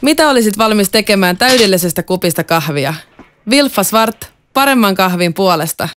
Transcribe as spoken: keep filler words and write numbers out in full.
Mitä olisit valmis tekemään täydellisestä kupista kahvia? Wilfa Svart, paremman kahvin puolesta.